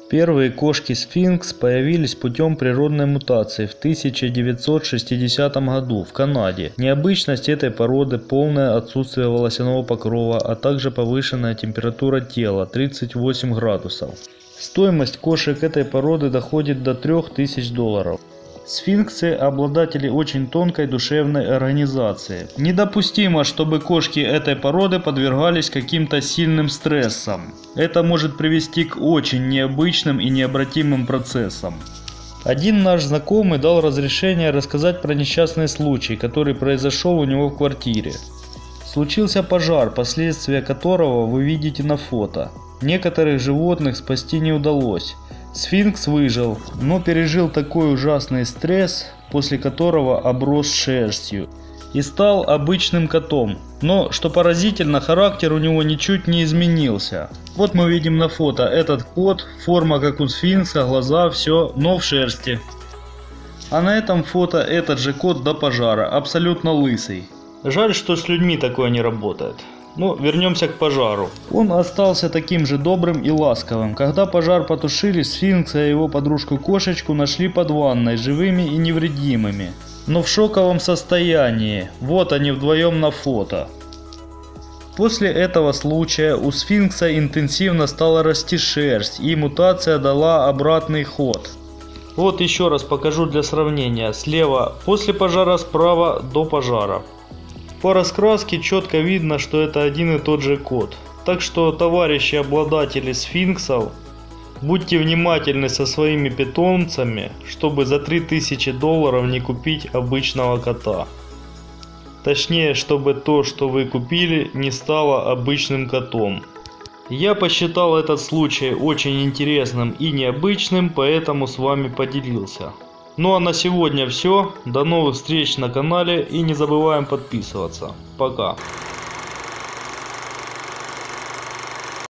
Первые кошки-сфинкс появились путем природной мутации в 1960 году в Канаде. Необычность этой породы – полное отсутствие волосяного покрова, а также повышенная температура тела – 38 градусов. Стоимость кошек этой породы доходит до $3000. Сфинксы – обладатели очень тонкой душевной организации. Недопустимо, чтобы кошки этой породы подвергались каким-то сильным стрессам. Это может привести к очень необычным и необратимым процессам. Один наш знакомый дал разрешение рассказать про несчастный случай, который произошел у него в квартире. Случился пожар, последствия которого вы видите на фото. Некоторых животных спасти не удалось. Сфинкс выжил, но пережил такой ужасный стресс, после которого оброс шерстью и стал обычным котом. Но, что поразительно, характер у него ничуть не изменился. Вот мы видим на фото этот кот, форма как у сфинкса, глаза, все, но в шерсти. А на этом фото этот же кот до пожара, абсолютно лысый. Жаль, что с людьми такое не работает. Но вернемся к пожару. Он остался таким же добрым и ласковым. Когда пожар потушили, сфинкса и его подружку-кошечку нашли под ванной, живыми и невредимыми. Но в шоковом состоянии. Вот они вдвоем на фото. После этого случая у сфинкса интенсивно стала расти шерсть, и мутация дала обратный ход. Вот еще раз покажу для сравнения. Слева после пожара, справа до пожара. По раскраске четко видно, что это один и тот же кот. Так что, товарищи обладатели сфинксов, будьте внимательны со своими питомцами, чтобы за $3000 не купить обычного кота. Точнее, чтобы то, что вы купили, не стало обычным котом. Я посчитал этот случай очень интересным и необычным, поэтому с вами поделился. Ну а на сегодня все. До новых встреч на канале и не забываем подписываться. Пока.